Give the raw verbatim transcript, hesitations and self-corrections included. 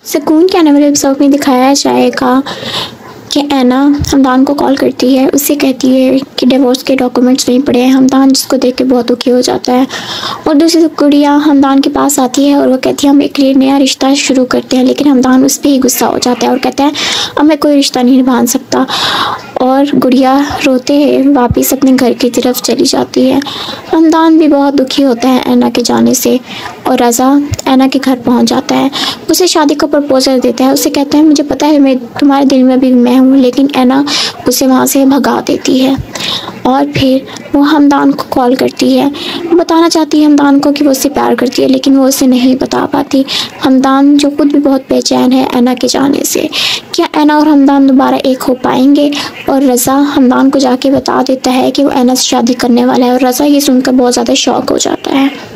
सुकून के आने वाले एपिसोड में दिखाया जाएगा कि ऐना हमदान को कॉल करती है, उससे कहती है कि डिवोर्स के डॉक्यूमेंट्स नहीं पड़े हैं। हमदान जिसको देख के बहुत दुखी हो जाता है और दूसरी गुड़िया हमदान के पास आती है और वो कहती है हम एक नया रिश्ता शुरू करते हैं, लेकिन हमदान उस पर ही गुस्सा हो जाता है और कहता है अब मैं कोई रिश्ता नहीं निभा सकता। और गुड़िया रोते हुए वापस अपने घर की तरफ चली जाती है। हमदान भी बहुत दुखी होता है ऐना के जाने से और रज़ा ऐना के घर पहुंच जाता है, उसे शादी का प्रपोजल देता है। उसे कहता है मुझे पता है मैं तुम्हारे दिल में भी मैं हूँ, लेकिन ऐना उसे वहाँ से भगा देती है। और फिर वो हमदान को कॉल करती है, वो बताना चाहती है हमदान को कि वो उससे प्यार करती है, लेकिन वो उसे नहीं बता पाती। हमदान जो खुद भी बहुत बेचैन है ऐना के जाने से। क्या ऐना और हमदान दोबारा एक हो पाएंगे? और रज़ा हमदान को जाके बता देता है कि वो ऐना से शादी करने वाला है और रज़ा ये सुनकर बहुत ज़्यादा शॉक हो जाता है।